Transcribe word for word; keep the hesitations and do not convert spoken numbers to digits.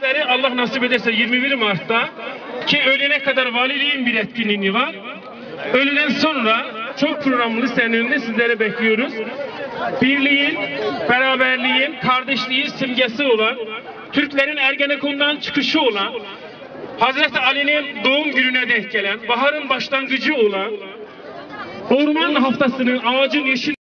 sizleri Allah nasip ederse yirmi bir Mart'ta ki öğlene kadar valiliğin bir etkinliği var. Öğleden sonra çok programlı senin önünde sizleri bekliyoruz. Birliğin, beraberliğin, kardeşliğin simgesi olan, Türklerin Ergenekon'dan çıkışı olan, Hazreti Ali'nin doğum gününe denk gelen, baharın başlangıcı olan, orman haftasının ağacın yeşil